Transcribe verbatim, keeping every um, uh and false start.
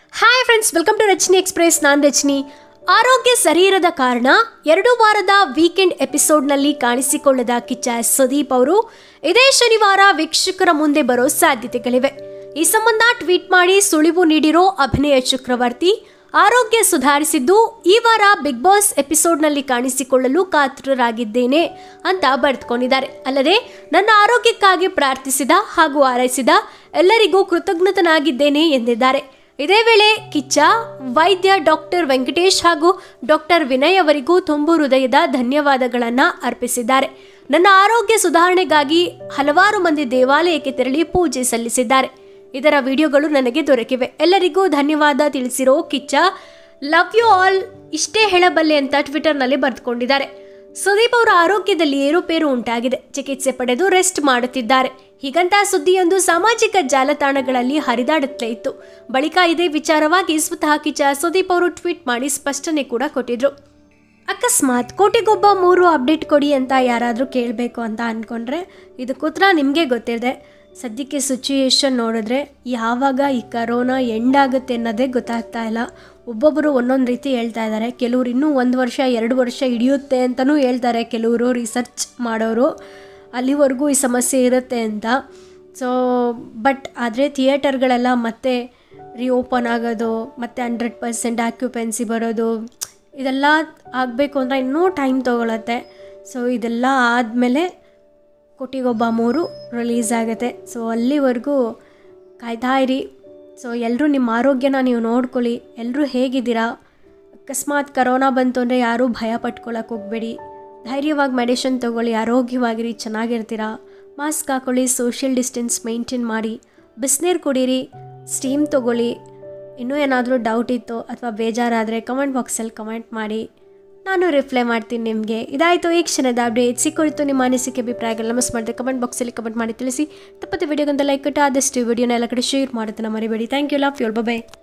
Hi friends, welcome to Rachani express. ನಾನು ರಚನಿ. ಆರೋಗ್ಯ ಸರಿ ಇರದ ಕಾರಣ ಎರಡು ವಾರದ ವೀಕೆಂಡ್ ಎಪಿಸೋಡ್ನಲ್ಲಿ ಕಾಣಿಸಿಕೊಳ್ಳದ ಕಿಚ್ಚ ಸುದೀಪ್ ಅವರು ಇದೇ ಶನಿವಾರ ವೀಕ್ಷಕರ ಮುಂದೆ ಬರೋ ಸಾಧ್ಯತೆಗಳಿವೆ. ಈ ಸಂಬಂಧ ಟ್ವೀಟ್ ಮಾಡಿ ಸುಳಿವು ನೀಡಿರೋ ಅಭಿನಯ ಚಕ್ರವರ್ತಿ ಆರೋಗ್ಯ ಸುಧಾರಿಸಿದ್ದು ಈ ವಾರ ಬಿಗ್ ಬಾಸ್ ಎಪಿಸೋಡ್ನಲ್ಲಿ ಕಾಣಿಸಿಕೊಳ್ಳಲು ಕಾತುರರಾಗಿದ್ದೇನೆ ಅಂತ ಬರೆದುಕೊಂಡಿದ್ದಾರೆ. ಅಲ್ಲದೆ ನನ್ನ ಆರೋಗ್ಯಕ್ಕಾಗಿ ಪ್ರಾರ್ಥಿಸಿದ ಹಾಗೂ ಹಾರೈಸಿದ ಎಲ್ಲರಿಗೂ ಕೃತಜ್ಞತನಾಗಿದ್ದೇನೆ ಎಂದಿದ್ದಾರೆ. ಇದೇ ವೇಳೆ ಕಿಚ್ಚ ವೈದ್ಯ ಡಾಕ್ಟರ್ ವೆಂಕಟೇಶ್ ಹಾಗೂ ಡಾಕ್ಟರ್ ವಿನಯ್ ಅವರಿಗೂ ತುಂಬು ಹೃದಯದ ಧನ್ಯವಾದಗಳನ್ನು ಅರ್ಪಿಸಿದ್ದಾರೆ. ನನ್ನ ಆರೋಗ್ಯ ಸುಧಾರಣೆಗಾಗಿ ಹಲವಾರು ಮಂದಿ ದೇವಾಲಯಕ್ಕೆ ತೆರಳಿ ಪೂಜೆ ಸಲ್ಲಿಸಿದ್ದಾರೆ. ಇದರ ವಿಡಿಯೋಗಳು ನನಗೆ ದೊರಕಿವೆ. ಎಲ್ಲರಿಗೂ ಧನ್ಯವಾದ ತಿಳಿಸಿರೋ ಕಿಚ್ಚ ಲವ್ ಯು ಆಲ್ ಇಷ್ಟೇ ಹೇಳಬಲ್ಲೆ ಅಂತ ಟ್ವಿಟರ್ನಲ್ಲಿ ಬರೆದುಕೊಂಡಿದ್ದಾರೆ. ಸುದೀಪ್ ಅವರ ಆರೋಗ್ಯದಲ್ಲಿ ಏರುಪೇರು ಉಂಟಾಗಿದೆ. ಚಿಕಿತ್ಸೆ ಪಡೆದು ರೆಸ್ಟ್ ಮಾಡುತ್ತಿದ್ದಾರೆ. ಹೀಗಂತ ಸುದ್ದಿಯೊಂದು ಸಾಮಾಜಿಕ ಜಾಲತಾಣಗಳಲ್ಲಿ ಹರಿದಾಡುತ್ತಲೇ ಇತ್ತು. ಬಳಿಕ ಇದೇ ವಿಚಾರವಾಗಿ ಸ್ವತಃ ಕಿಚ್ಚ ಸುದೀಪ್ ಅವರು ಟ್ವೀಟ್ ಮಾಡಿ ಸ್ಪಷ್ಟನೆ ಕೂಡ ಕೊಟ್ಟಿದ್ರು. ಅಕಸ್ಮಾತ್ ಕೋಟಿಗೊಬ್ಬ ಮೂರು ಅಪ್ಡೇಟ್ ಕೊಡಿ ಅಂತ ಯಾರಾದರೂ ಕೇಳಬೇಕು ಅಂತ ಅಂದ್ಕೊಂಡ್ರೆ ಇದಕ್ಕೆ ಉತ್ತರ ನಿಮಗೆ ಗೊತ್ತಿದೆ. ಸದ್ಯಕ್ಕೆ ಸಿಚುಯೇಷನ್ ನೋಡಿದ್ರೆ ಯಾವಾಗ ಈ ಕರೋನಾ ಎಂಡ್ ಆಗುತ್ತೆ ಅನ್ನೋದೇ ಗೊತ್ತಾಗ್ತಾ ಇಲ್ಲ. ಒಬ್ಬೊಬ್ಬರು ಒಂದೊಂದು ರೀತಿ ಹೇಳ್ತಾ ಇದ್ದಾರೆ. ಕೆಲವರು ಇನ್ನೂ ಒಂದು ವರ್ಷ ಎರಡು ವರ್ಷ ಹಿಡಿಯುತ್ತೆ ಅಂತಲೂ ಹೇಳ್ತಾರೆ. ಕೆಲವರು ರಿಸರ್ಚ್ ಮಾಡೋರು ಅಲ್ಲಿವರೆಗೂ ಈ ಸಮಸ್ಯೆ ಇರುತ್ತೆ ಅಂತ. ಸೊ ಬಟ್ ಆದರೆ ಥಿಯೇಟರ್ಗಳೆಲ್ಲ ಮತ್ತೆ ರಿಓಪನ್ ಆಗೋದು, ಮತ್ತು ಹಂಡ್ರೆಡ್ ಪರ್ಸೆಂಟ್ ಆಕ್ಯುಪೆನ್ಸಿ ಬರೋದು, ಇದೆಲ್ಲ ಆಗಬೇಕು ಅಂದರೆ ಇನ್ನೂ ಟೈಮ್ ತೊಗೊಳತ್ತೆ. ಸೊ ಇದೆಲ್ಲ ಆದಮೇಲೆ ಕೋಟಿಗೊಬ್ಬ ಮೂರು ರಿಲೀಸ್ ಆಗುತ್ತೆ. ಸೊ ಅಲ್ಲಿವರೆಗೂ ಕಾಯ್ತಾ ಇರಿ. ಸೊ ಎಲ್ಲರೂ ನಿಮ್ಮ ಆರೋಗ್ಯನ ನೀವು ನೋಡ್ಕೊಳ್ಳಿ. ಎಲ್ಲರೂ ಹೇಗಿದ್ದೀರಾ? ಅಕಸ್ಮಾತ್ ಕರೋನಾ ಬಂತು ಅಂದರೆ ಯಾರೂ ಭಯ ಪಟ್ಕೊಳ್ಳೋಕೆ ಹೋಗಬೇಡಿ. ಧೈರ್ಯವಾಗಿ ಮೆಡಿಷನ್ ತೊಗೊಳ್ಳಿ, ಆರೋಗ್ಯವಾಗಿರಿ, ಚೆನ್ನಾಗಿರ್ತೀರಾ. ಮಾಸ್ಕ್ ಹಾಕೊಳ್ಳಿ, ಸೋಷಿಯಲ್ ಡಿಸ್ಟೆನ್ಸ್ ಮೇಂಟೈನ್ ಮಾಡಿ, ಬಿಸಿನೀರು ಕುಡೀರಿ, ಸ್ಟೀಮ್ ತೊಗೊಳ್ಳಿ. ಇನ್ನೂ ಏನಾದರೂ ಡೌಟ್ ಇತ್ತು ಅಥವಾ ಬೇಜಾರಾದರೆ ಕಮೆಂಟ್ ಬಾಕ್ಸಲ್ಲಿ ಕಮೆಂಟ್ ಮಾಡಿ, ನಾನು ರಿಪ್ಲೈ ಮಾಡ್ತೀನಿ ನಿಮಗೆ. ಇದಾಯಿತು ಈ ಕ್ಷಣದ ಅಪ್ಡೇಟ್. ಸಿಕ್ಕುರಿತು ನಿಮ್ಮ ಅನಿಸಿಕೆ ಅಭಿಪ್ರಾಯಗಳನ್ನ ಮಿಸ್ ಮಾಡಿದೆ ಕಮೆಂಟ್ ಬಾಕ್ಸಲ್ಲಿ ಕಮೆಂಟ್ ಮಾಡಿ ತಿಳಿಸಿ. ತಪ್ಪತ್ತೆ ವಿಡಿಯೋಗಂತ ಲೈಕ್ ಕೊಟ್ಟು ಆದಷ್ಟು ವಿಡಿಯೋನ ಎಲ್ಲ ಕಡೆ ಶೇರ್ ಮಾಡೋದನ್ನ ಮರಿಬೇಡಿ. Thank you, love you, by.